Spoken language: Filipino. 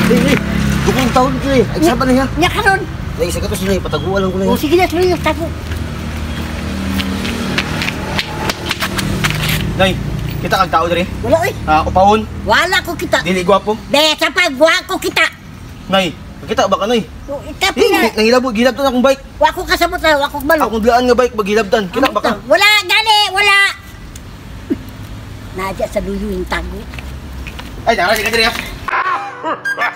Dukong taon ko eh. Ay, saan ba na niya? Nya karon. Ay, isa ka to sila pataguan lang ko na O yan. sige na tuloy yung tago. Nay, kita kag tao diri. Wala oy. Upahon, Wala ko kita. dili gwapo. Be sa pagwa ko kita. Nay, kita ba ka nay? Tapi na. Nangilabot gilabtan akong bike. Wa ko kasabot na, wa ko balo. Akong dlaan nga bike magilabtan. Kita ba ka? Wala gani, wala. Nadya sa duyo yung tago. Ay, nara ka diri.